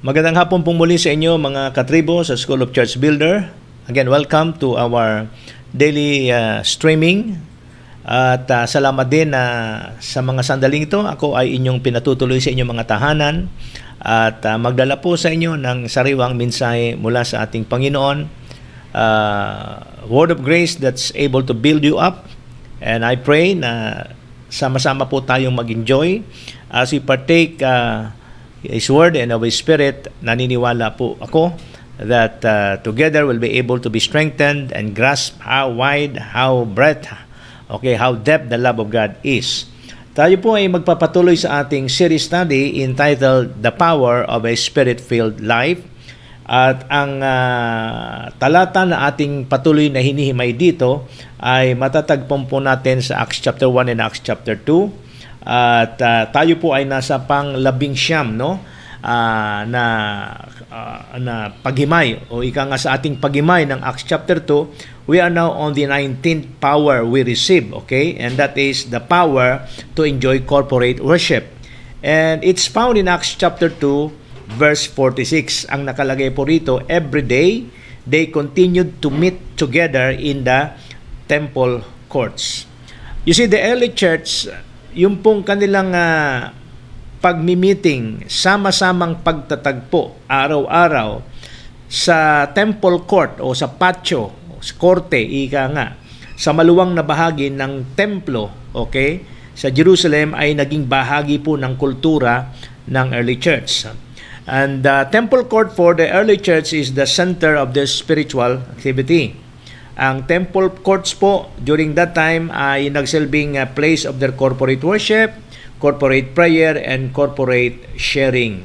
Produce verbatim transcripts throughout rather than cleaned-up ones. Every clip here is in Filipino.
Magandang hapon pong muli sa inyo mga katribo sa School of Church Builder. Again, welcome to our daily uh, streaming. At uh, salamat din na uh, sa mga sandaling ito, ako ay inyong pinatutuloy sa inyong mga tahanan at uh, magdala po sa inyo ng sariwang mensahe mula sa ating Panginoon. Uh, word of grace that's able to build you up. And I pray na sama-sama po tayong mag-enjoy as we partake uh, His Word and of His Spirit. Naniniwala po ako that uh, together we'll be able to be strengthened and grasp how wide, how breadth, okay, how depth the love of God is. Tayo po ay magpapatuloy sa ating series study entitled The Power of a Spirit-Filled Life. At ang uh, talata na ating patuloy na hinihimay dito ay matatagpon po natin sa Acts chapter one and Acts chapter two. At uh, tayo po ay nasa pang labing siyam, no? Uh, na uh, na paghimay o ika nga sa ating paghimay ng Acts chapter two. We are now on the nineteenth power we receive, okay? And that is the power to enjoy corporate worship. And it's found in Acts chapter two verse forty-six. Ang nakalagay po rito, every day they continued to meet together in the temple courts. You see, the early church, yung pong kanilang uh, pagmi-meeting, sama-samang pagtatagpo araw-araw sa temple court o sa patio, o sa korte, ika nga, sa maluwang na bahagi ng templo, okay, sa Jerusalem ay naging bahagi po ng kultura ng early church. And the temple court for the early church is the center of their spiritual activity. Ang temple courts po during that time ay nagsilbing uh, place of their corporate worship, corporate prayer, and corporate sharing.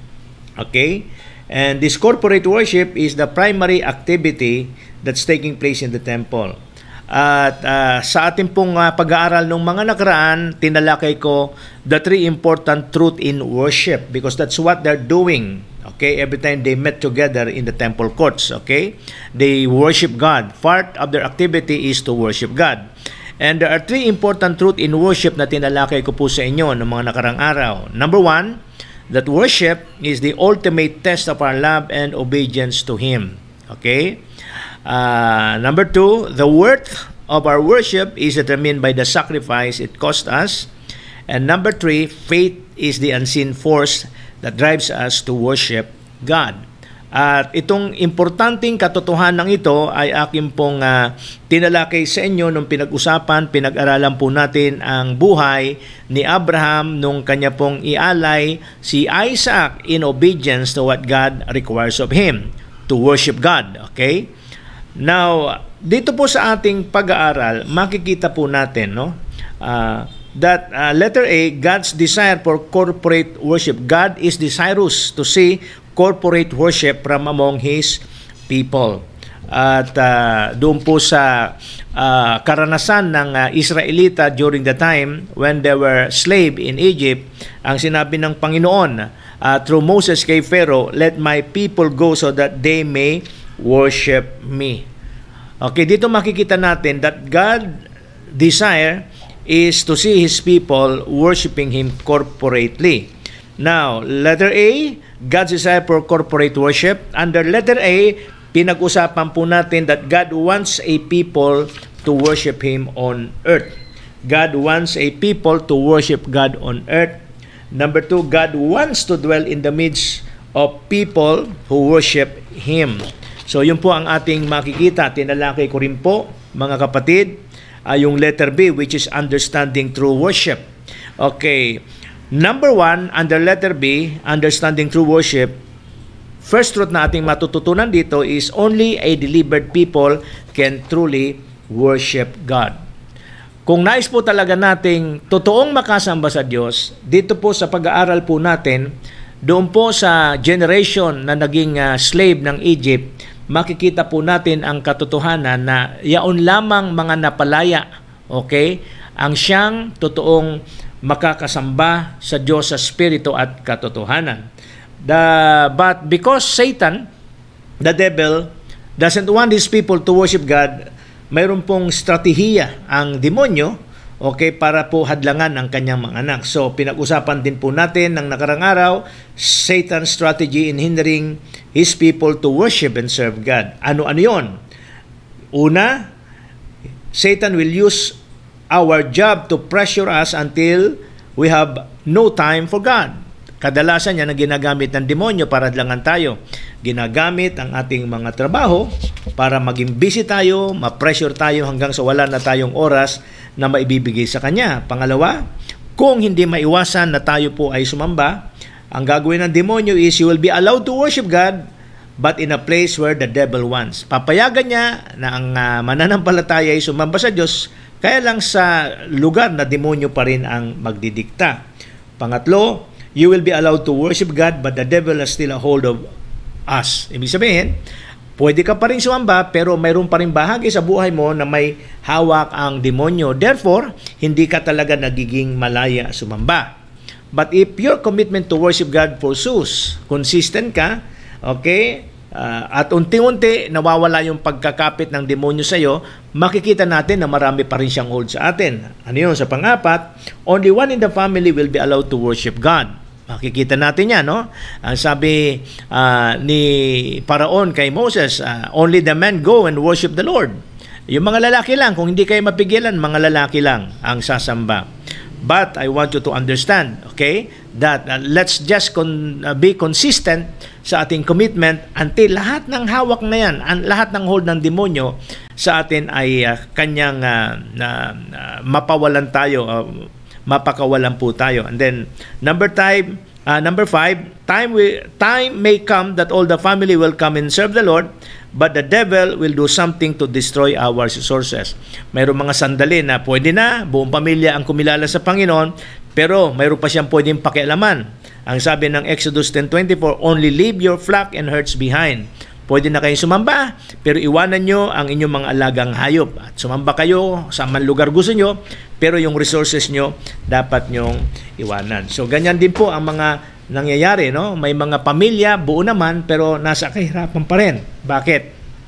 Okay? And this corporate worship is the primary activity that's taking place in the temple. At uh, sa ating pong uh, pag-aaral ng mga nakaraan, tinalakay ko the three important truth in worship because that's what they're doing. Okay, every time they met together in the temple courts, okay, they worship God. Part of their activity is to worship God. And there are three important truth in worship na tinalakay ko po sa inyo ng mga nakarang araw. Number one, that worship is the ultimate test of our love and obedience to Him. Okay. Uh, number two, the worth of our worship is determined by the sacrifice it cost us. And number three, faith is the unseen force that drives us to worship God. At itong importanteng katotohanan ito ay aking pong uh, tinalakay sa inyo nung pinag-usapan, pinag-aralan po natin ang buhay ni Abraham nung kanya pong ialay si Isaac in obedience to what God requires of him, to worship God. Okay? Now, dito po sa ating pag-aaral, makikita po natin, no? Uh, that uh, letter A, God's desire for corporate worship. God is desirous to see corporate worship from among His people. At uh, doon po sa uh, karanasan ng uh, Israelita during the time when they were slave in Egypt, ang sinabi ng Panginoon uh, through Moses kay Pharaoh, let my people go so that they may worship me. Okay, dito makikita natin that God desire is to see His people worshiping Him corporately. Now, letter A, God's desire for corporate worship. Under letter A, pinag-usapan po natin that God wants a people to worship Him on earth. God wants a people to worship God on earth. Number two, God wants to dwell in the midst of people who worship Him. So, yun po ang ating makikita. Tinalakay ko rin po, mga kapatid, ay yung letter B, which is understanding through worship. Okay. Number one, under letter B, understanding through worship, first truth na ating matututunan dito is only a delivered people can truly worship God. Kung nais po talaga nating totoong makasamba sa Diyos, dito po sa pag-aaral po natin, doon po sa generation na naging uh, slave ng Egypt, makikita po natin ang katotohanan na yaon lamang mga napalaya, okay, ang siyang totoong makakasamba sa Diyos sa Espiritu at katotohanan. The, but because Satan, the devil, doesn't want his people to worship God, mayroon pong strategiya ang demonyo okay, para po hadlangan ang kanyang mga anak. So, pinag-usapan din po natin ng nakarang araw, Satan's strategy in hindering his people to worship and serve God. Ano-ano yun? Una, Satan will use our job to pressure us until we have no time for God. Kadalasan yan ang ginagamit ng demonyo para hadlangan tayo. Ginagamit ang ating mga trabaho para maging busy tayo, ma-pressure tayo hanggang sa wala na tayong oras na maibibigay sa Kanya. Pangalawa, kung hindi maiwasan na tayo po ay sumamba, ang gagawin ng demonyo is you will be allowed to worship God but in a place where the devil wants. Papayagan niya na ang uh, mananampalataya ay sumamba sa Diyos, kaya lang sa lugar na demonyo pa rin ang magdidikta. Pangatlo, you will be allowed to worship God but the devil has still a hold of us. Ibig sabihin, pwede ka pa rin sumamba pero mayroon pa rin bahagi sa buhay mo na may hawak ang demonyo. Therefore, hindi ka talaga nagiging malaya sumamba. But if your commitment to worship God pursues, consistent ka, okay, uh, at unti-unti nawawala yung pagkakapit ng demonyo sa iyo, makikita natin na marami pa rin siyang hold sa atin. Ano yun? Sa pangapat, only one in the family will be allowed to worship God. Makikita natin yan, no? Ang sabi uh, ni Paraon kay Moses, uh, only the men go and worship the Lord. Yung mga lalaki lang, kung hindi kayo mapigilan, mga lalaki lang ang sasamba. But I want you to understand, okay, that uh, let's just con- uh, be consistent sa ating commitment until lahat ng hawak na yan, ang lahat ng hold ng demonyo sa atin ay uh, kanyang uh, uh, uh, mapawalan tayo, uh, mapakawalan po tayo. And then number five, uh, number five, time we time may come that all the family will come and serve the Lord, but the devil will do something to destroy our resources. Mayroong mga sandali na pwede na buong pamilya ang kumilala sa Panginoon, pero mayroon pa siyang pwedeng pakialaman. Ang sabi ng Exodus ten twenty-four, only leave your flock and herds behind. Pwede na kayong sumamba, pero iwanan nyo ang inyong mga alagang hayop. At sumamba kayo sa man lugar gusto nyo, pero yung resources nyo, dapat nyong iwanan. So, ganyan din po ang mga nangyayari, no? May mga pamilya, buo naman, pero nasa kahirapan pa rin. Bakit?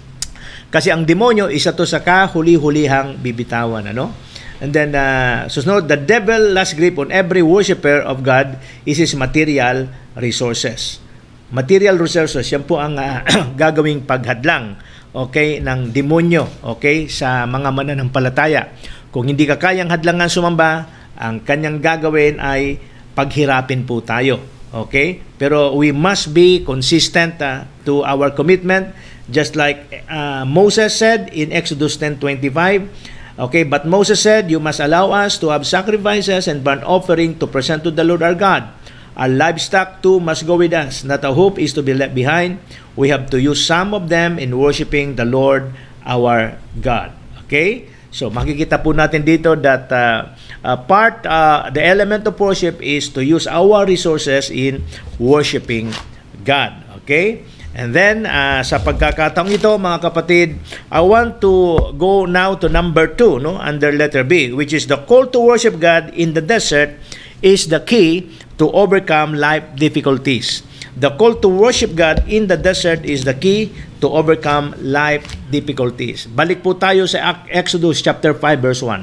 Kasi ang demonyo, isa to sa kahuli-hulihang bibitawan, ano? And then, uh, susunod, the devil last grip on every worshiper of God is his material resources. Material resources, yan po ang uh, gagawing paghadlang, okay, ng demonyo, okay, sa mga mananampalataya. Kung hindi ka kayang hadlangan sumamba, ang kanyang gagawin ay paghirapin po tayo, okay? Pero we must be consistent uh, to our commitment, just like uh, Moses said in Exodus ten twenty-five, okay, but Moses said, you must allow us to have sacrifices and burnt offering to present to the Lord our God. Our livestock too must go with us. Not a hope is to be left behind. We have to use some of them in worshiping the Lord our God. Okay? So makikita po natin dito that uh, uh, part, uh, the element of worship is to use our resources in worshiping God. Okay? And then, uh, sa pagkakataong ito, mga kapatid, I want to go now to number two, no, under letter B, which is the call to worship God in the desert is the key to overcome life difficulties. The call to worship God in the desert is the key to overcome life difficulties. Balik po tayo sa Exodus chapter five verse one.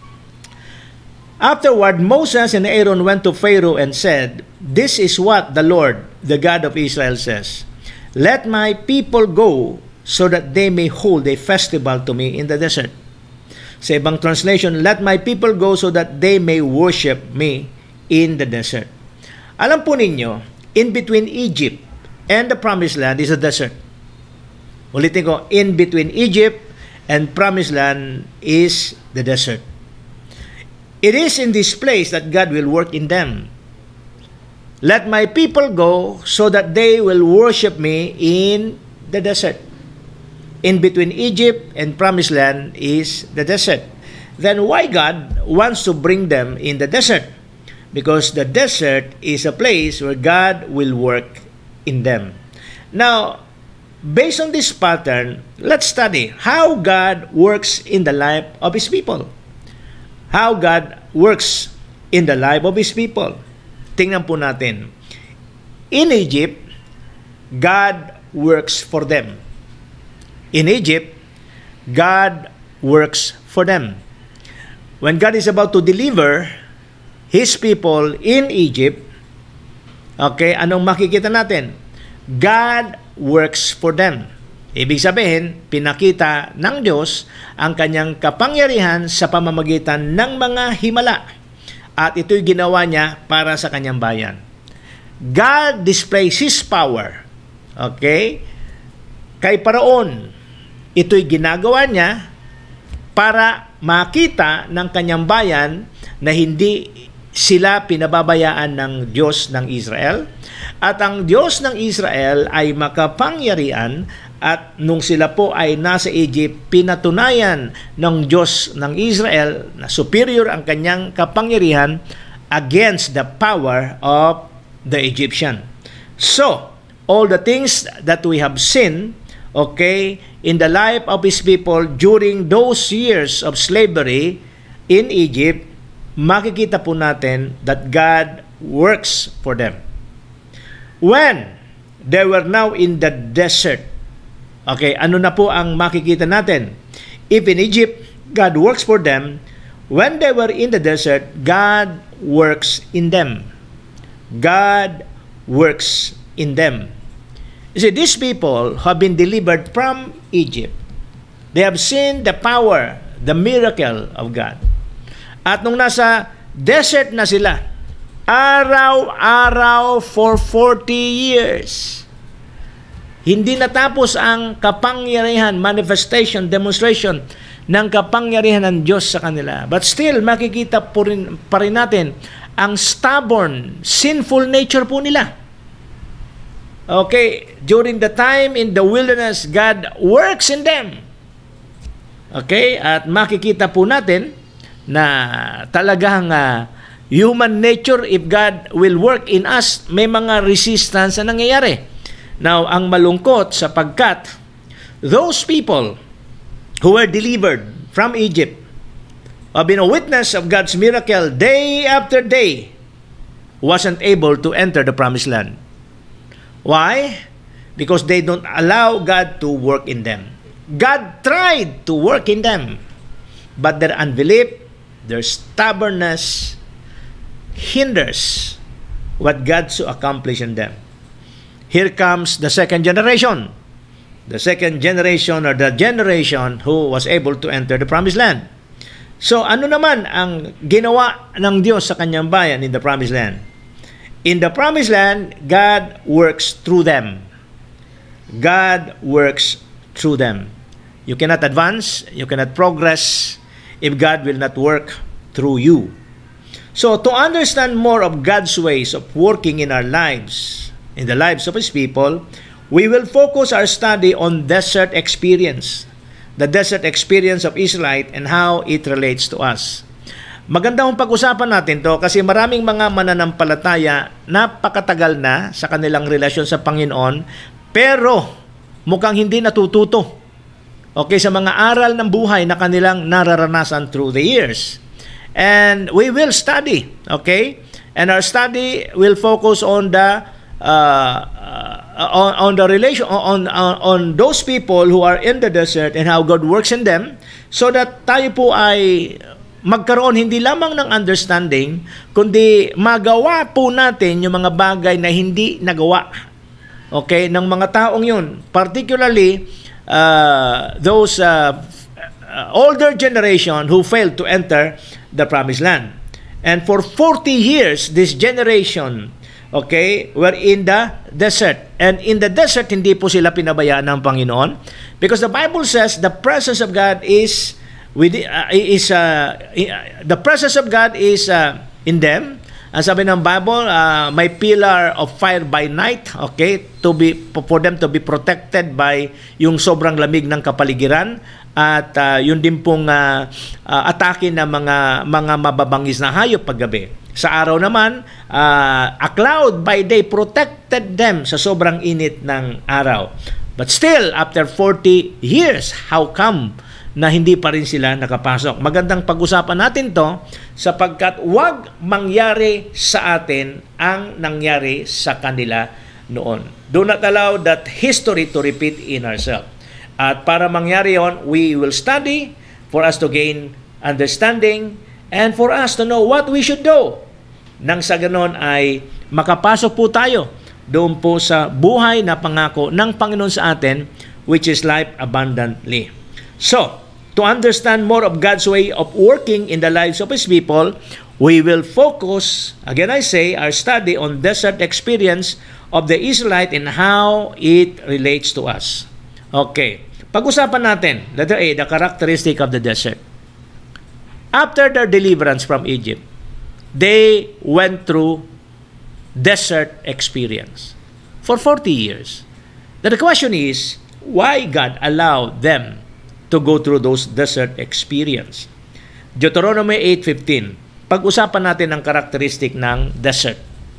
Afterward, Moses and Aaron went to Pharaoh and said, "This is what the Lord, the God of Israel says. Let my people go so that they may hold a festival to me in the desert." Sa ibang translation, let my people go so that they may worship me in the desert. Alam po ninyo, in between Egypt and the Promised Land is a desert. Ulitin ko, in between Egypt and Promised Land is the desert. It is in this place that God will work in them. Let my people go so that they will worship me in the desert. In between Egypt and Promised Land is the desert. Then why God wants to bring them in the desert? Because the desert is a place where God will work in them. Now, based on this pattern, let's study how God works in the life of His people. How God works in the life of His people. Tingnan po natin. In Egypt, God works for them. In Egypt, God works for them. when God is about to deliver His people in Egypt, okay, anong makikita natin? God works for them. Ibig sabihin, pinakita ng Diyos ang kanyang kapangyarihan sa pamamagitan ng mga himala. At ito'y ginawa niya para sa kanyang bayan. God displays His power. Okay? Kay Paraon, ito'y ginagawa niya para makita ng kanyang bayan na hindi sila pinababayaan ng Diyos ng Israel. At ang Diyos ng Israel ay makapangyarihan. At nung sila po ay nasa Egypt, pinatunayan ng Diyos ng Israel na superior ang kanyang kapangyarihan against the power of the Egyptian. So, all the things that we have seen, okay, in the life of His people during those years of slavery in Egypt, makikita po natin that God works for them. When they were now in the desert, okay, ano na po ang makikita natin? If in Egypt, God works for them, when they were in the desert, God works in them. God works in them. You see, these people have been delivered from Egypt. They have seen the power, the miracle of God. At nung nasa desert na sila, araw-araw for forty years, hindi natapos ang kapangyarihan, manifestation, demonstration ng kapangyarihan ng Diyos sa kanila. But still, makikita po rin, pa rin natin ang stubborn, sinful nature po nila. Okay, during the time in the wilderness, God works in them. Okay, at makikita po natin na talagang uh, human nature, if God will work in us, may mga resistance na nangyayari. Now, ang malungkot sapagkat those people who were delivered from Egypt have been a witness of God's miracle day after day wasn't able to enter the promised land. Why? Because they don't allow God to work in them. God tried to work in them, but their unbelief, their stubbornness hinders what God to accomplish in them. Here comes the second generation. The second generation or the generation who was able to enter the promised land. So ano naman ang ginawa ng Diyos sa kanyang bayan in the promised land? In the promised land, God works through them. God works through them. You cannot advance, you cannot progress if God will not work through you. So to understand more of God's ways of working in our lives, in the lives of His people, we will focus our study on desert experience. The desert experience of Israelite and how it relates to us. Maganda kong pag-usapan natin to kasi maraming mga mananampalataya napakatagal na sa kanilang relasyon sa Panginoon pero mukhang hindi natututo. Okay, sa mga aral ng buhay na kanilang nararanasan through the years. And we will study, okay? And our study will focus on the Uh, uh, on, on the relation on, on on those people who are in the desert and how God works in them, so that tayo po ay magkaroon hindi lamang ng understanding kundi magawa po natin yung mga bagay na hindi nagawa, okay, ng mga taong yun, particularly uh, those uh, older generation who failed to enter the promised land. And for forty years this generation, okay, we're in the desert. And in the desert, hindi po sila pinabayaan ng Panginoon. Because the Bible says the presence of God is, with, uh, is uh, the presence of God is uh, in them. Ang sabi ng Bible, uh, may pillar of fire by night, okay, to be, for them to be protected by yung sobrang lamig ng kapaligiran. At uh, yun din pong uh, uh, atake ng mga, mga mababangis na hayop paggabi. Sa araw naman, uh, a cloud by day protected them sa sobrang init ng araw. But still, after forty years, how come na hindi pa rin sila nakapasok? Magandang pag-usapan natin to sapagkat wag mangyari sa atin ang nangyari sa kanila noon. Do not allow that history to repeat in ourselves. At para mangyari yon, we will study for us to gain understanding and for us to know what we should do. Nang sa ganon ay makapasok po tayo doon po sa buhay na pangako ng Panginoon sa atin, which is life abundantly. So, to understand more of God's way of working in the lives of His people, we will focus, again I say, our study on desert experience of the Israelite and how it relates to us. Okay. Pag-usapan natin, letter A, the characteristic of the desert. After their deliverance from Egypt, they went through desert experience for forty years. The question is, why God allowed them to go through those desert experience? Deuteronomy eight fifteen. Pag-usapan natin ang characteristic ng desert.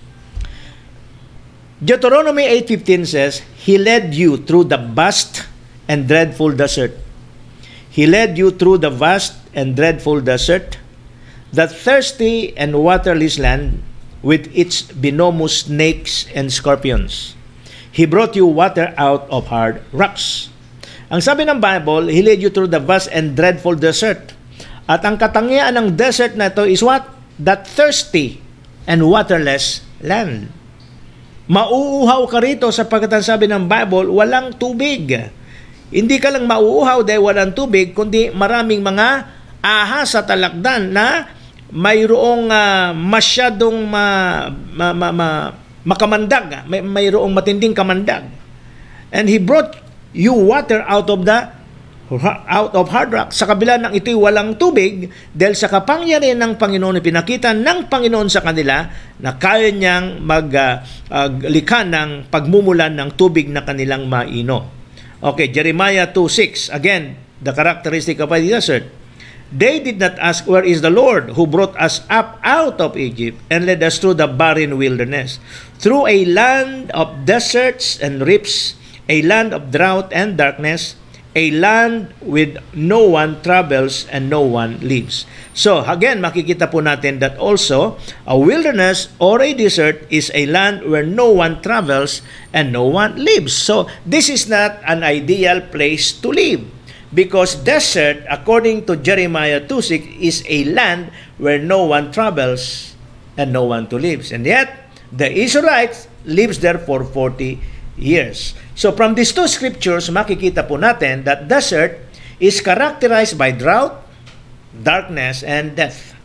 Deuteronomy eight fifteen says, He led you through the vast and dreadful desert. He led you through the vast and dreadful desert, the thirsty and waterless land with its venomous snakes and scorpions. He brought you water out of hard rocks. Ang sabi ng Bible, He led you through the vast and dreadful desert. At ang katangian ng desert na ito is what? That thirsty and waterless land. Mauuhaw ka rito sapagkat ang sabi ng Bible, walang tubig. Hindi ka lang mauuhaw dahil walang tubig, kundi maraming mga ahas sa talakdan na mayroong uh, masyadong ma, ma, ma, ma, makamandag, may, mayroong matinding kamandag. And He brought you water out of the out of hard rock. Sa kabila ng ito'y walang tubig dahil sa kapangyarihan ng Panginoon, pinakita ng Panginoon sa kanila na kaya niyang maglikha uh, uh, ng pagmumulan ng tubig na kanilang mainom. Okay, Jeremiah two six. Again, the characteristic of the desert. They did not ask, where is the Lord who brought us up out of Egypt and led us through the barren wilderness, through a land of deserts and rifts, a land of drought and darkness, a land with no one travels and no one lives. So, again, makikita po natin that also, a wilderness or a desert is a land where no one travels and no one lives. So, this is not an ideal place to live. Because desert, according to Jeremiah two six, is a land where no one travels and no one to lives. And yet, the Israelites lives there for forty years. So from these two scriptures, makikita po natin that desert is characterized by drought, darkness, and death.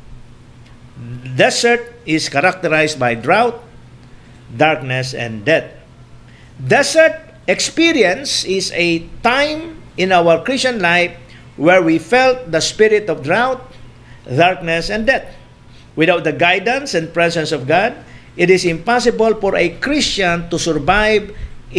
Desert is characterized by drought, darkness, and death. Desert experience is a time in our Christian life where we felt the spirit of drought, darkness, and death. Without the guidance and presence of God, it is impossible for a Christian to survive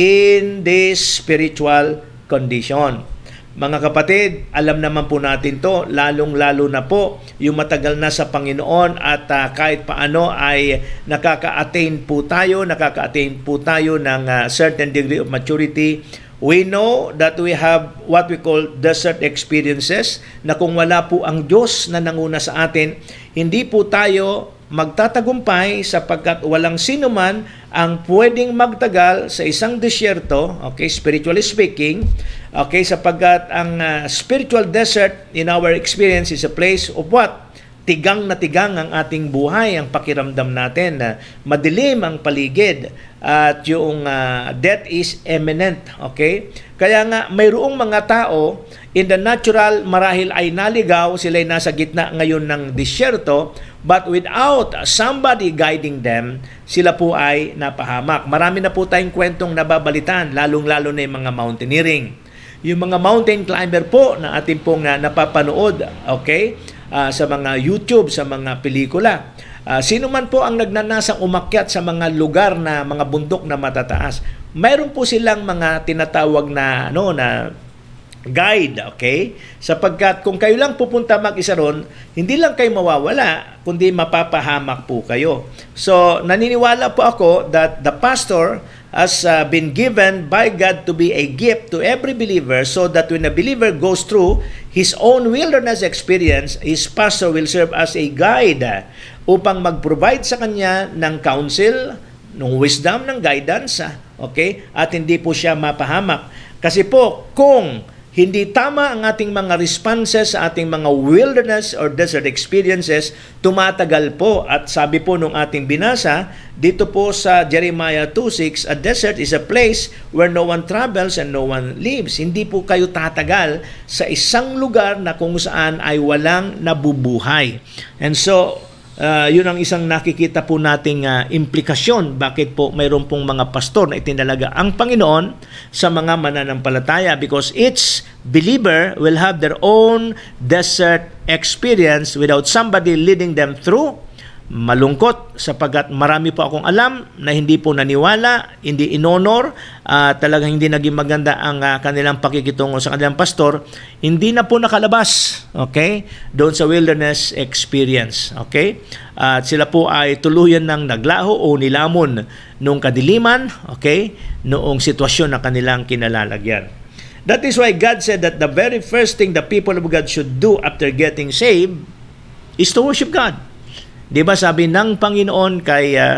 in this spiritual condition. Mga kapatid, alam naman po natin to, lalong-lalo na po yung matagal na sa Panginoon at uh, kahit paano ay nakaka-attain po tayo, nakaka-attain po tayo ng uh, certain degree of maturity. We know that we have what we call desert experiences, na kung wala po ang Diyos na nanguna sa atin, hindi po tayo magtatagumpay sapagkat walang sino man ang pwedeng magtagal sa isang disyerto, okay, spiritually speaking, okay, sapagkat ang uh, spiritual desert in our experience is a place of what? Tigang na tigang ang ating buhay, ang pakiramdam natin na madilim ang paligid at yung uh, death is imminent, okay? Kaya nga mayroong mga tao in the natural marahil ay naligaw, sila ay nasa gitna ngayon ng disyerto, but without somebody guiding them, sila po ay napahamak. Marami na po tayong kwentong nababalitan, lalong-lalo na yung mga mountaineering. Yung mga mountain climber po na ating pong uh, napapanood, okay? Uh, sa mga YouTube, sa mga pelikula. Uh, sino man po ang nagnanasang umakyat sa mga lugar na mga bundok na matataas, mayroon po silang mga tinatawag na ano na guide, okay? Sapagkat kung kayo lang pupunta mag-isa ron, hindi lang kayo mawawala, kundi mapapahamak po kayo. So, naniniwala po ako that the pastor has uh, been given by God to be a gift to every believer, so that when a believer goes through his own wilderness experience, his pastor will serve as a guide uh, upang mag-provide sa kanya ng counsel, ng wisdom, ng guidance, uh, okay? At hindi po siya mapahamak. Kasi po, kung hindi tama ang ating mga responses sa ating mga wilderness or desert experiences, tumatagal po. At sabi po nung ating binasa, dito po sa Jeremiah two six, a desert is a place where no one travels and no one lives. Hindi po kayo tatagal sa isang lugar na kung saan ay walang nabubuhay. And so, Uh, yun ang isang nakikita po nating uh, implikasyon bakit po mayroon pong mga pastor na itinalaga ang Panginoon sa mga mananampalataya, because each believer will have their own desert experience without somebody leading them through. Malungkot sapagkat marami po akong alam na hindi po naniwala, hindi inonor, uh, talagang hindi naging maganda ang uh, kanilang pakikitungo sa kanilang pastor, hindi na po nakalabas, okay, doon sa wilderness experience, okay? At uh, sila po ay tuluyan ng naglaho o nilamon nung kadiliman, okay, noong sitwasyon na kanilang kinalalagyan. That is why God said that the very first thing the people of God should do after getting saved is to worship God. Di ba sabi ng Panginoon kay uh,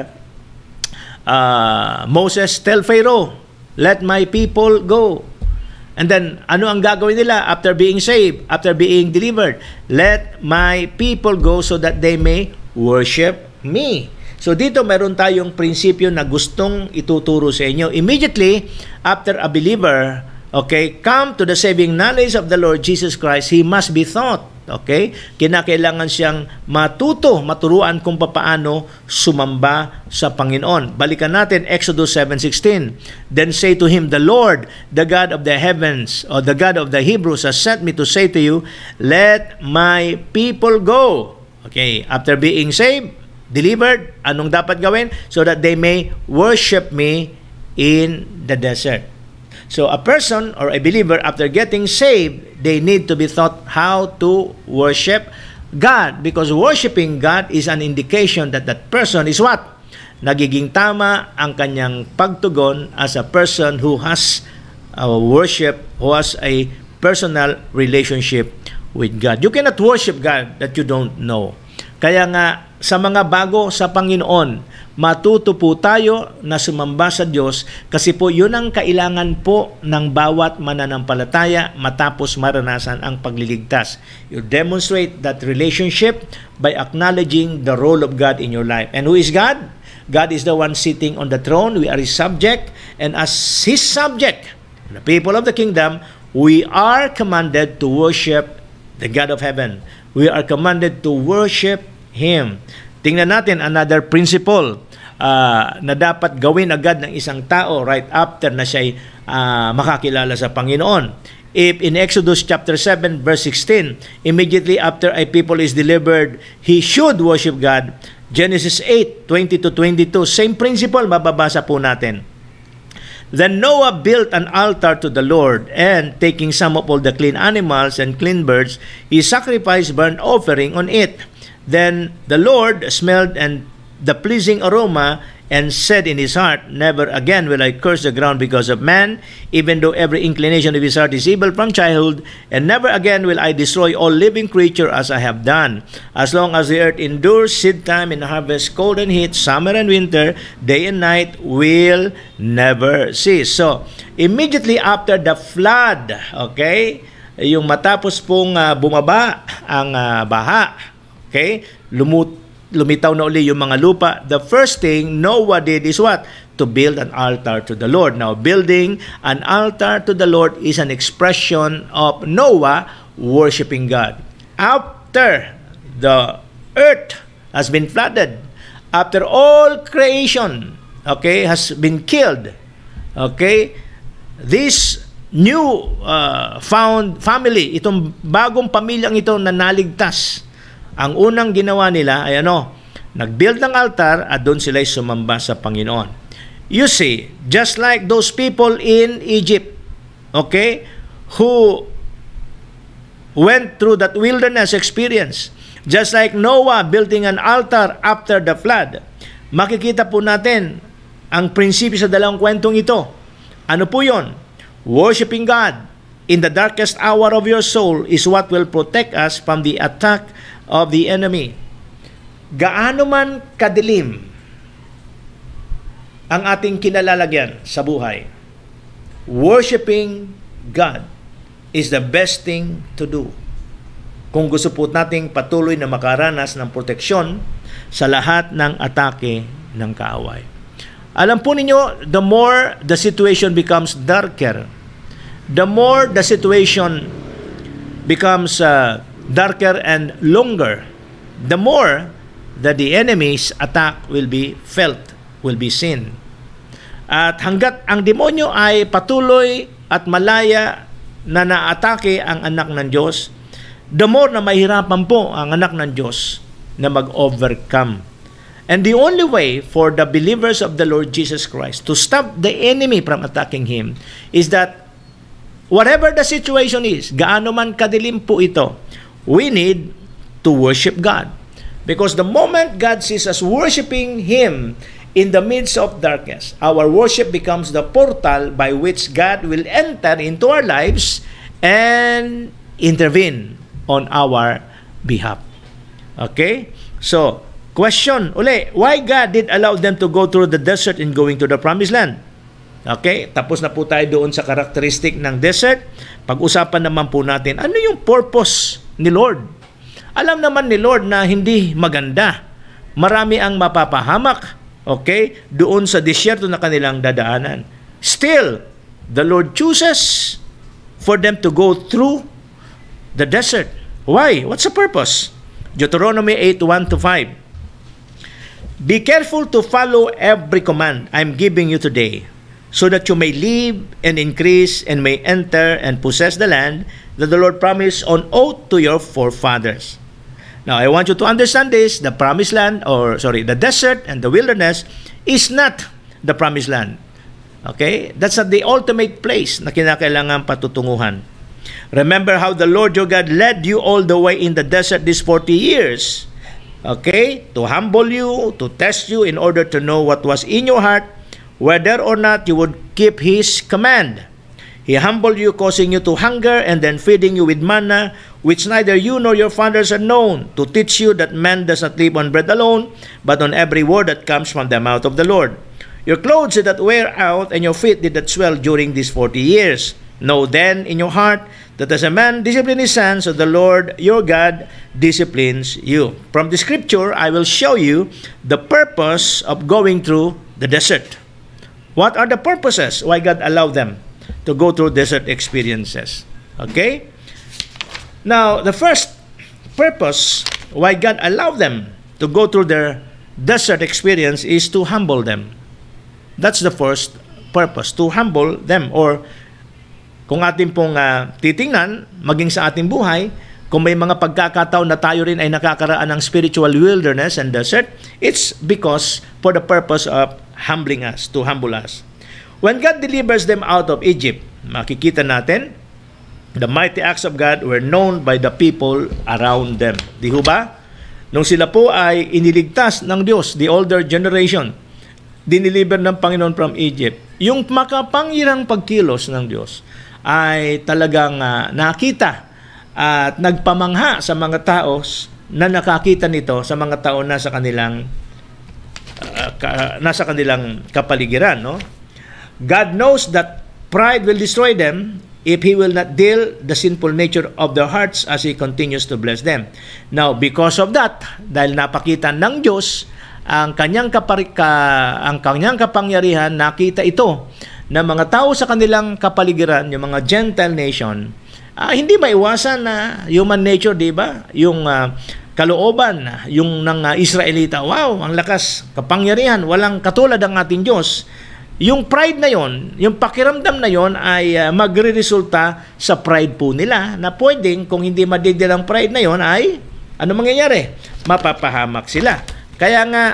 uh, Moses, tell Pharaoh, let my people go. And then, ano ang gagawin nila after being saved, after being delivered? Let my people go so that they may worship me. So dito meron tayong prinsipyo na gustong ituturo sa inyo. Immediately after a believer, okay, come to the saving knowledge of the Lord Jesus Christ, he must be taught. Okay? Kinakailangan siyang matuto, maturuan kung papaano sumamba sa Panginoon. Balikan natin Exodus seven sixteen. Then say to him, the Lord, the God of the heavens, or the God of the Hebrews has sent me to say to you, let my people go. Okay, after being saved, delivered, anong dapat gawin? So that they may worship me in the desert. So a person or a believer, after getting saved, they need to be taught how to worship God, because worshiping God is an indication that that person is what? Nagiging tama ang kanyang pagtugon as a person who has a worship, who has a personal relationship with God. You cannot worship God that you don't know. Kaya nga, sa mga bago sa Panginoon, matuto po tayo na sumamba sa Diyos, kasi po yun ang kailangan po ng bawat mananampalataya matapos maranasan ang pagliligtas. You demonstrate that relationship by acknowledging the role of God in your life. And who is God? God is the one sitting on the throne. We are His subject. And as His subject, the people of the kingdom, we are commanded to worship the God of heaven. We are commanded to worship Him. Tingnan natin another principle uh, na dapat gawin agad ng isang tao right after na siya uh, makakilala sa Panginoon. If in Exodus chapter seven verse sixteen, immediately after a people is delivered, he should worship God. Genesis eight twenty to twenty-two, same principle mababasa po natin. Then Noah built an altar to the Lord, and taking some of all the clean animals and clean birds, he sacrificed burnt offering on it. Then the Lord smelled and the pleasing aroma, and said in his heart, never again will I curse the ground because of man, even though every inclination of his heart is evil from childhood, and never again will I destroy all living creature as I have done. As long as the earth endures, seed time and harvest, cold and heat, summer and winter, day and night will never cease. So, immediately after the flood, okay, yung matapos pong uh, bumaba ang uh, baha, okay, lumut lumitaw na uli yung mga lupa, the first thing Noah did is what? To build an altar to the Lord. Now, building an altar to the Lord is an expression of Noah worshiping God. After the earth has been flooded, after all creation, okay, has been killed, okay, this new uh, found family, itong bagong pamilyang ito na naligtas, ang unang ginawa nila ay ano, nag-build ng altar at doon sila'y sumamba sa Panginoon. You see, just like those people in Egypt, okay, who went through that wilderness experience, just like Noah building an altar after the flood, makikita po natin ang prinsipyo sa dalawang kwentong ito. Ano po yon? Worshiping God in the darkest hour of your soul is what will protect us from the attack of the enemy. Gaano man kadilim ang ating kinalalagyan sa buhay, worshiping God is the best thing to do. Kung gusto po nating patuloy na makaranas ng proteksyon sa lahat ng atake ng kaaway. Alam po ninyo, the more the situation becomes darker, the more the situation becomes uh, darker and longer, the more that the enemy's attack will be felt, will be seen. At hanggat ang demonyo ay patuloy at malaya na naatake ang anak ng Diyos, the more na mahirapan po ang anak ng Diyos na mag-overcome. And the only way for the believers of the Lord Jesus Christ to stop the enemy from attacking him is that whatever the situation is, gaano man kadilim po ito, we need to worship God. Because the moment God sees us worshiping Him in the midst of darkness, our worship becomes the portal by which God will enter into our lives and intervene on our behalf. Okay? So, question uli, why God did allow them to go through the desert in going to the promised land? Okay? Tapos na po tayo doon sa karakteristik ng desert. Pag-usapan naman po natin, ano yung purpose ni Lord? Alam naman ni Lord na hindi maganda. Marami ang mapapahamak. Okay? Doon sa disyerto na kanilang dadaanan. Still, the Lord chooses for them to go through the desert. Why? What's the purpose? Deuteronomy eight, one to five. Be careful to follow every command I'm giving you today, so that you may live and increase and may enter and possess the land that the Lord promised on oath to your forefathers. Now, I want you to understand this, the promised land, or sorry, the desert and the wilderness is not the promised land. Okay? That's not the ultimate place na kinakailangan patutunguhan. Remember how the Lord your God led you all the way in the desert these forty years. Okay? To humble you, to test you in order to know what was in your heart, whether or not you would keep His command. He humbled you, causing you to hunger, and then feeding you with manna, which neither you nor your fathers had known, to teach you that man does not live on bread alone, but on every word that comes from the mouth of the Lord. Your clothes did not wear out, and your feet did not swell during these forty years. Know then in your heart that as a man disciplines his son, so the Lord your God disciplines you. From the scripture, I will show you the purpose of going through the desert. What are the purposes why God allowed them to go through desert experiences? Okay? Now, the first purpose why God allowed them to go through their desert experience is to humble them. That's the first purpose, to humble them. Or kung atin pong uh, titingnan, maging sa ating buhay, kung may mga pagkakataon na tayo rin ay nakakaraan ng spiritual wilderness and desert, it's because for the purpose of humbling us, to humble us. When God delivers them out of Egypt, makikita natin, the mighty acts of God were known by the people around them. Di ho ba? Nung sila po ay iniligtas ng Diyos, the older generation, diniliber ng Panginoon from Egypt, yung makapangirang pagkilos ng Diyos ay talagang uh, nakita at nagpamangha sa mga tao na nakakita nito sa mga tao na sa kanilang uh, ka, nasa kanilang kapaligiran, no? God knows that pride will destroy them if He will not deal the sinful nature of their hearts as He continues to bless them. Now, because of that, dahil napakita ng Diyos ang kanyang kaparika, ang kanyang kapangyarihan, nakita ito na mga tao sa kanilang kapaligiran, yung mga Gentile nation, uh, hindi maiwasan na human nature, di ba? Yung uh, kalooban, yung ng uh, Israelita, wow, ang lakas, kapangyarihan, walang katulad ang ating Diyos. Yung pride na yon, yung pakiramdam na yon ay uh, magre-resulta sa pride po nila na pwedeng kung hindi madidil ang pride na yon ay ano mangyayari? Mapapahamak sila. Kaya nga,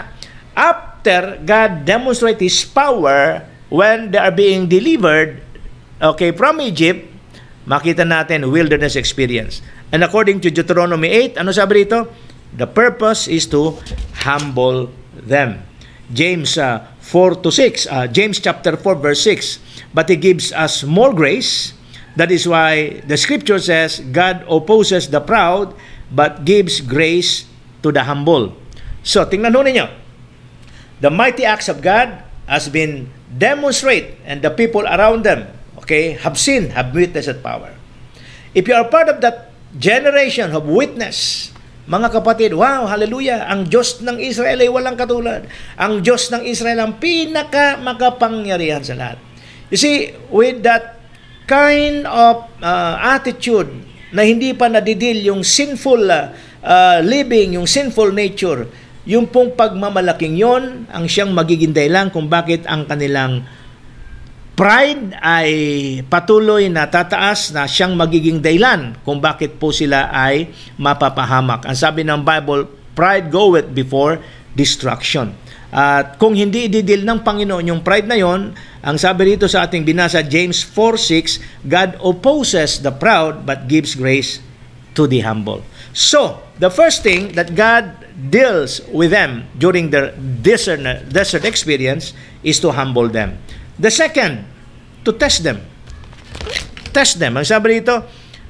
after God demonstrate His power when they are being delivered okay, from Egypt, makita natin wilderness experience. And according to Deuteronomy eight, ano sabi rito? The purpose is to humble them. James uh, four to six, uh, James chapter four verse six, but He gives us more grace. That is why the scripture says, God opposes the proud, but gives grace to the humble. So, tingnan ho ninyo. The mighty acts of God has been demonstrated and the people around them, okay, have seen, have witnessed that power. If you are part of that generation of witness, mga kapatid, wow, hallelujah, ang Diyos ng Israel ay walang katulad. Ang Diyos ng Israel ang pinaka makapangyarihan sa lahat. You see, with that kind of uh, attitude na hindi pa nadidil yung sinful uh, uh, living, yung sinful nature, yung pong pagmamalaking yon ang siyang magiging dahilan kung bakit ang kanilang pride ay patuloy na tataas, na siyang magiging dahilan kung bakit po sila ay mapapahamak. Ang sabi ng Bible, pride goeth before destruction. At kung hindi ididil ng Panginoon yung pride na yon, ang sabi rito sa ating binasa, James four six, God opposes the proud but gives grace to the humble. So, the first thing that God deals with them during their desert, desert experience is to humble them. The second, to test them. Test them. Ang sabi rito,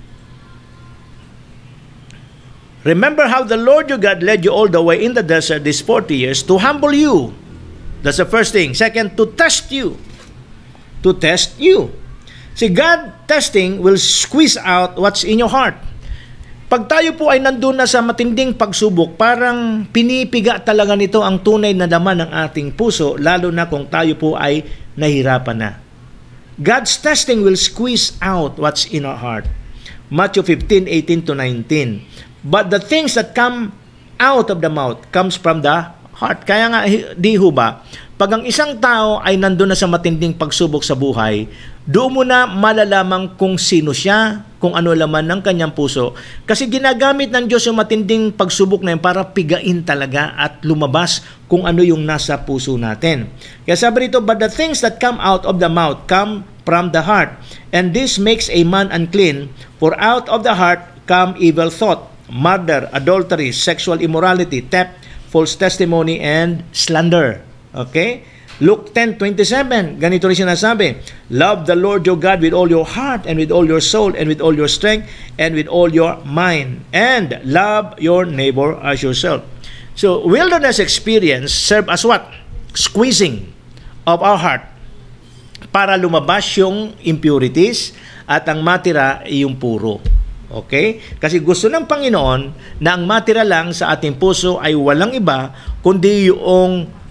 remember how the Lord your God led you all the way in the desert these forty years to humble you. That's the first thing. Second, to test you. To test you. See, God testing will squeeze out what's in your heart. Pag tayo po ay nandun na sa matinding pagsubok, parang pinipiga talaga nito ang tunay na laman ng ating puso, lalo na kung tayo po ay nahirapan na. God's testing will squeeze out what's in our heart. Matthew fifteen eighteen to nineteen. But the things that come out of the mouth comes from the heart. Kaya nga, di ho ba, pag ang isang tao ay nandun na sa matinding pagsubok sa buhay, doon mo na malalaman kung sino siya, kung ano laman ng kanyang puso. Kasi ginagamit ng Diyos yung matinding pagsubok na yun para pigain talaga at lumabas kung ano yung nasa puso natin. Kaya sabi rito, but the things that come out of the mouth come from the heart. And this makes a man unclean, for out of the heart come evil thought, murder, adultery, sexual immorality, theft, false testimony, and slander. Okay? Luke ten twenty-seven, ganito rin sinasabi, love the Lord your God with all your heart and with all your soul and with all your strength and with all your mind, and love your neighbor as yourself. So, wilderness experience serve as what? Squeezing of our heart para lumabas yung impurities at ang matira yung puro. Okay? Kasi gusto ng Panginoon na ang matira lang sa ating puso ay walang iba kundi yung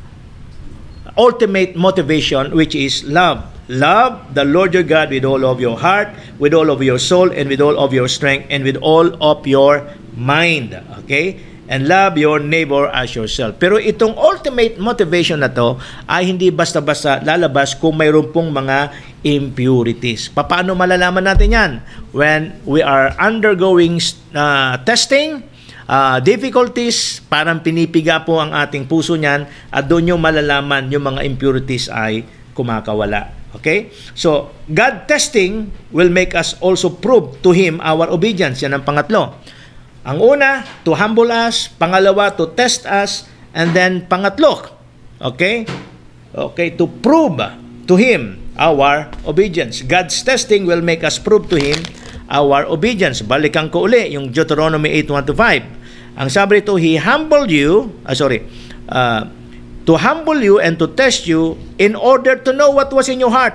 ultimate motivation, which is love. Love the Lord your God with all of your heart, with all of your soul, and with all of your strength, and with all of your mind. Okay? And love your neighbor as yourself. Pero itong ultimate motivation na to ay hindi basta-basta lalabas kung mayroon pong mga impurities. Paano malalaman natin yan? When we are undergoing uh, testing, Uh, difficulties, parang pinipiga po ang ating puso niyan at doon nyo malalaman yung mga impurities ay kumakawala. Okay? So, God testing will make us also prove to Him our obedience. Yan ang pangatlo. Ang una, to humble us. Pangalawa, to test us. And then, pangatlo, okay? Okay, to prove to Him our obedience. God's testing will make us prove to Him our obedience. Balikan ko uli yung Deuteronomy eight one to five. Ang sabi rito, He humbled you, ah, sorry, uh, to humble you and to test you in order to know what was in your heart,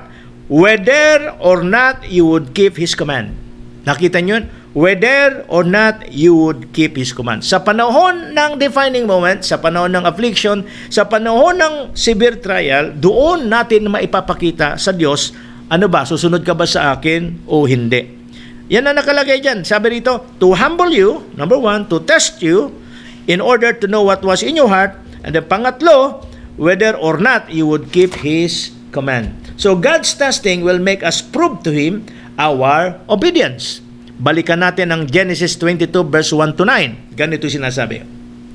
whether or not you would keep His command. Nakita nyo yun? Whether or not you would keep His command. Sa panahon ng defining moment, sa panahon ng affliction, sa panahon ng severe trial, doon natin maipapakita sa Diyos, ano ba, susunod ka ba sa akin o hindi? Yan ang nakalagay dyan. Sabi rito, to humble you, number one, to test you, in order to know what was in your heart, and then pangatlo, whether or not you would keep His command. So God's testing will make us prove to Him our obedience. Balikan natin ang Genesis twenty-two verse one to nine. Ganito sinasabi.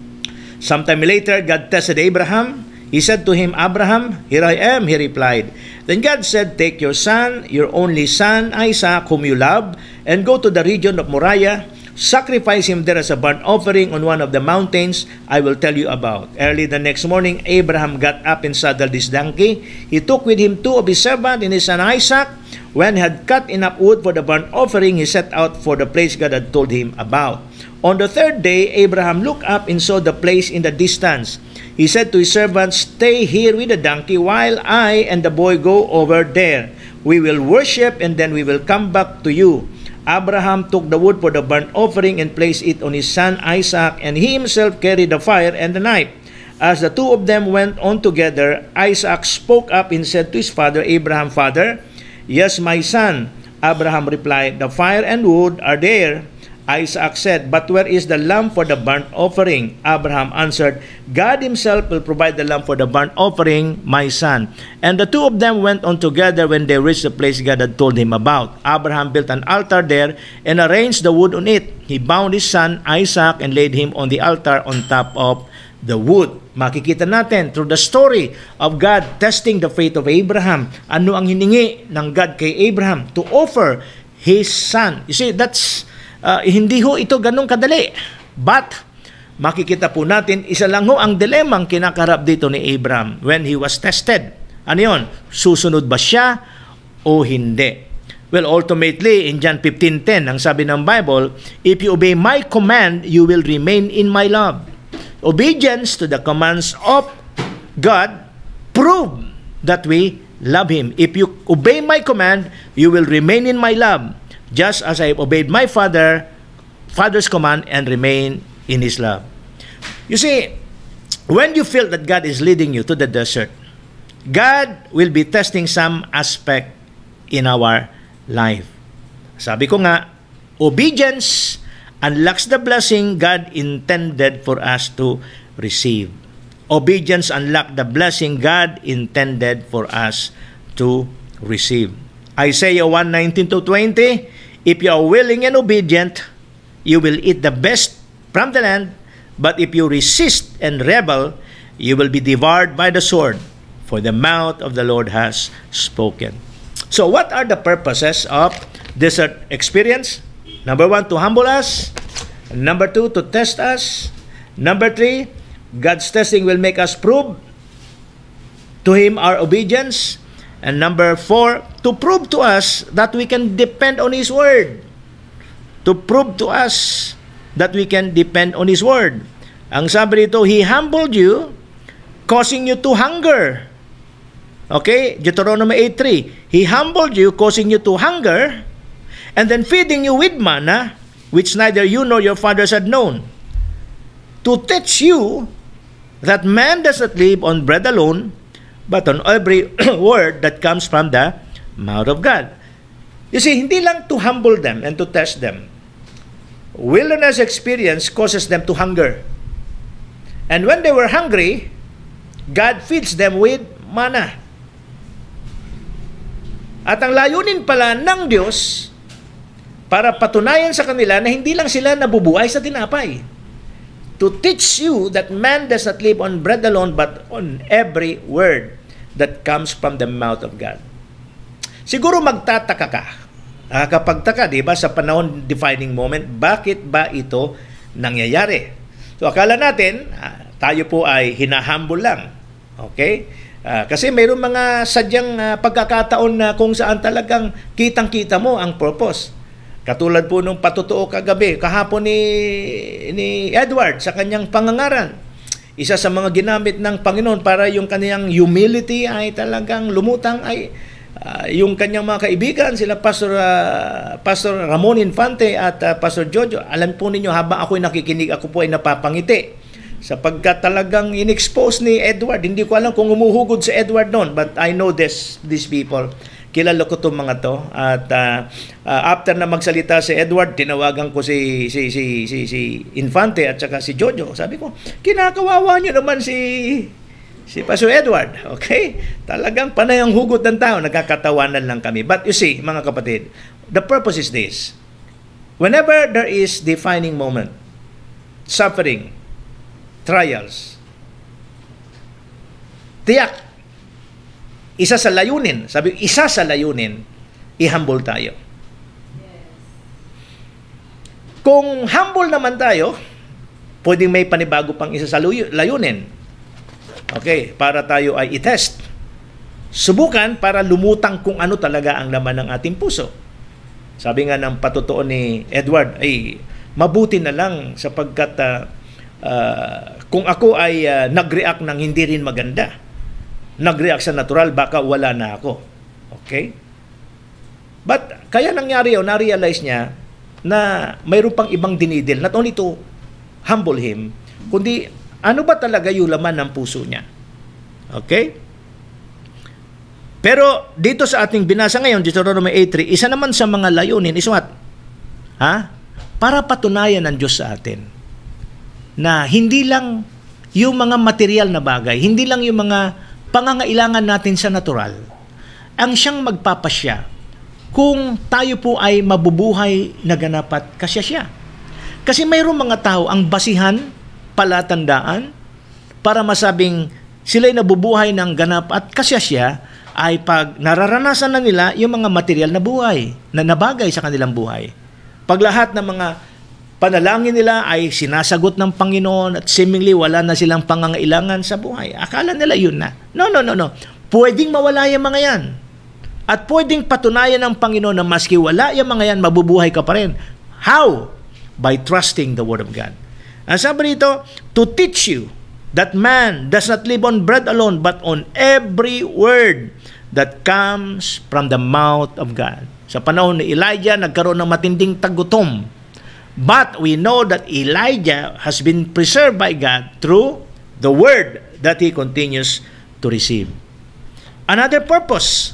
Sometime later, God tested Abraham. He said to him, Abraham, here I am, he replied. Then God said, take your son, your only son, Isaac, whom you love, and go to the region of Moriah. Sacrifice him there as a burnt offering on one of the mountains I will tell you about. Early the next morning, Abraham got up and saddled his donkey. He took with him two of his servants and his son Isaac. When he had cut enough wood for the burnt offering, he set out for the place God had told him about. On the third day, Abraham looked up and saw the place in the distance. He said to his servants, stay here with the donkey while I and the boy go over there. We will worship and then we will come back to you. Abraham took the wood for the burnt offering and placed it on his son Isaac, and he himself carried the fire and the knife. As the two of them went on together, Isaac spoke up and said to his father Abraham, "Father." "Yes, my son," Abraham replied, "the fire and wood are there." Isaac said, "But where is the lamb for the burnt offering?" Abraham answered, "God himself will provide the lamb for the burnt offering, my son." And the two of them went on together. When they reached the place God had told him about, Abraham built an altar there and arranged the wood on it. He bound his son Isaac and laid him on the altar on top of the wood. Makikita natin through the story of God testing the faith of Abraham. Ano ang hiningi ng God kay Abraham? To offer his son. You see, that's Uh, hindi ho ito ganun kadali. But, makikita po natin, isa lang ho ang dilemang kinakarap dito ni Abraham when he was tested. Ano yun? Susunod ba siya o hindi? Well, ultimately, in John fifteen ten, ang sabi ng Bible, "If you obey my command, you will remain in my love." Obedience to the commands of God prove that we love Him. If you obey my command, you will remain in my love, just as I have obeyed my Father, Father's command and remain in His love. You see, when you feel that God is leading you to the desert, God will be testing some aspect in our life. Sabi ko nga, obedience unlocks the blessing God intended for us to receive. Obedience unlocks the blessing God intended for us to receive. Isaiah one nineteen to twenty, "If you are willing and obedient, you will eat the best from the land. But if you resist and rebel, you will be devoured by the sword. For the mouth of the Lord has spoken." So what are the purposes of desert experience? Number one, to humble us. Number two, to test us. Number three, God's testing will make us prove to Him our obedience. And number four, to prove to us that we can depend on His Word. To prove to us that we can depend on His Word. Ang sabi dito, He humbled you, causing you to hunger. Okay? Deuteronomy eight three. He humbled you, causing you to hunger, and then feeding you with manna, which neither you nor your fathers had known, to teach you that man does not live on bread alone, but on every word that comes from the mouth of God. You see, hindi lang to humble them and to test them. Wilderness experience causes them to hunger. And when they were hungry, God feeds them with manna. At ang layunin pala ng Diyos para patunayan sa kanila na hindi lang sila nabubuhay sa tinapay. To teach you that man does not live on bread alone, but on every word that comes from the mouth of God. Siguro magtataka ka. Ah, kapag taka, di ba, sa panahon defining moment, bakit ba ito nangyayari? So, akala natin, ah, tayo po ay hinahumble lang. Okay? Ah, kasi mayroong mga sadyang ah, pagkakataon na kung saan talagang kitang-kita mo ang purpose. Katulad po nung patotoo kagabi, kahapon ni, ni Edward sa kanyang pangangaral. Isa sa mga ginamit ng Panginoon para yung kanyang humility ay talagang lumutang ay uh, yung kanyang mga kaibigan, sila Pastor, uh, Pastor Ramon Infante at uh, Pastor Jojo. Alam po ninyo, habang ako'y nakikinig, ako po ay napapangiti. Sapagkat talagang in-expose ni Edward. Hindi ko alam kung umuhugod si Edward noon, but I know this, these people. Kilala ko itong mga to. At uh, uh, after na magsalita si Edward, tinawagan ko si si si si, si Infante at saka si Jojo. Sabi ko, kinakawawa nyo naman si si Pastor Edward. Okay? Talagang panay ang hugot ng tao. Nagkakatawanan lang kami. But you see, mga kapatid, the purpose is this. Whenever there is defining moment, suffering, trials, tiyak, isa sa layunin, sabi, isa sa layunin, i-humble tayo. Yes. Kung humble naman tayo, pwedeng may panibago pang isa sa layunin. Okay, para tayo ay i-test. Subukan para lumutang kung ano talaga ang laman ng ating puso. Sabi nga ng patotoo ni Edward, ay mabuti na lang sapagkat uh, uh, kung ako ay uh, nag-react ng hindi rin maganda, nag-react sa natural, baka wala na ako. Okay? But kaya nangyari yun, na-realize niya na mayroon pang ibang dinidil, not only to humble him, kundi ano ba talaga yung laman ng puso niya. Okay? Pero dito sa ating binasa ngayon, Deuteronomy eight three, isa naman sa mga layunin is what? Ha? Para patunayan ng Diyos sa atin na hindi lang yung mga material na bagay, hindi lang yung mga pangangailangan natin sa natural, ang siyang magpapasya kung tayo po ay mabubuhay na ganap at kasya siya. Kasi mayroong mga tao ang basihan, palatandaan, para masabing sila'y nabubuhay ng ganap at kasya siya, ay pag nararanasan na nila yung mga material na buhay, na nabagay sa kanilang buhay. Pag lahat ng mga panalangin nila ay sinasagot ng Panginoon at seemingly wala na silang pangangailangan sa buhay, akala nila yun na. No, no, no, no. Pwedeng mawala yung mga yan. At pwedeng patunayan ng Panginoon na maski wala yung mga yan, mabubuhay ka pa rin. How? By trusting the Word of God. Ang sabi dito, to teach you that man does not live on bread alone, but on every word that comes from the mouth of God. Sa panahon ni Elijah, nagkaroon ng matinding tagutom. But we know that Elijah has been preserved by God through the word that he continues to receive. Another purpose,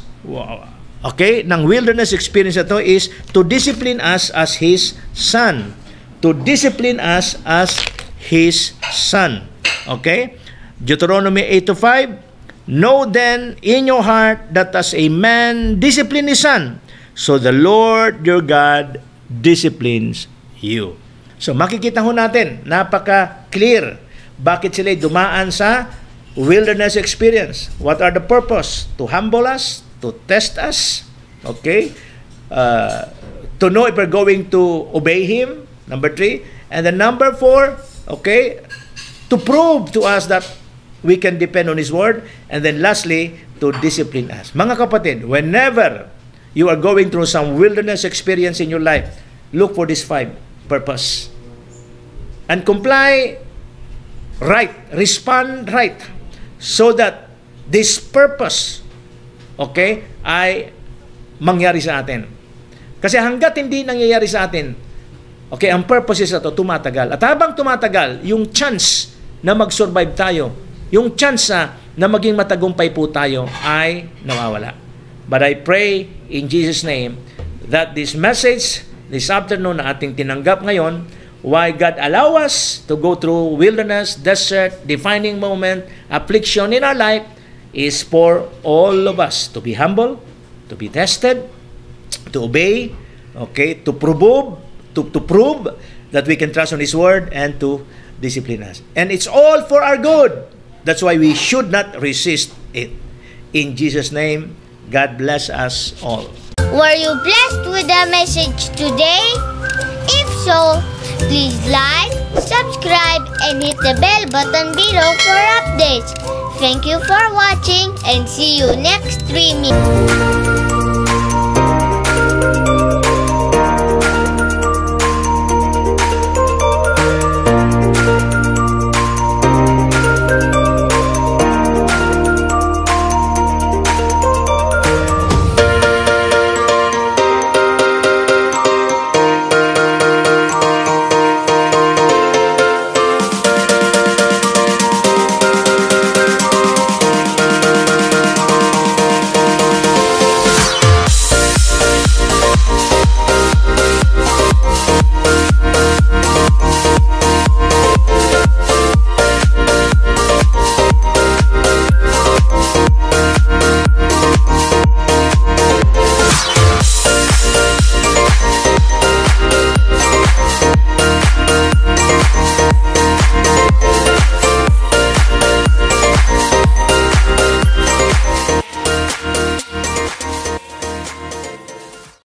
okay, ng wilderness experience ito is to discipline us as His Son. To discipline us as His Son. Okay? Deuteronomy eight to five, know then in your heart that as a man discipline his son, so the Lord your God disciplines you. So makikita ho natin, napaka-clear bakit sila dumaan sa wilderness experience. What are the purpose? To humble us, to test us, okay? Uh, to know if we're going to obey Him, number three. And then number four, okay, to prove to us that we can depend on His Word. And then lastly, to discipline us. Mga kapatid, whenever you are going through some wilderness experience in your life, look for these five purpose. And comply right, respond right, so that this purpose, okay, ay mangyari sa atin. Kasi hanggat hindi nangyayari sa atin, okay, ang purpose is ito, tumatagal. At habang tumatagal, yung chance na mag-survive tayo, yung chance na, na maging matagumpay po tayo ay nawawala. But I pray in Jesus' name that this message, this afternoon na ating tinanggap ngayon, why God allow us to go through wilderness, desert, defining moment, affliction in our life, is for all of us to be humble, to be tested, to obey, okay, to prove, to, to prove that we can trust on His Word, and to discipline us. And it's all for our good. That's why we should not resist it. In Jesus' name, God bless us all. Were you blessed with the message today? If so, please like, subscribe, and hit the bell button below for updates. Thank you for watching and see you next streaming.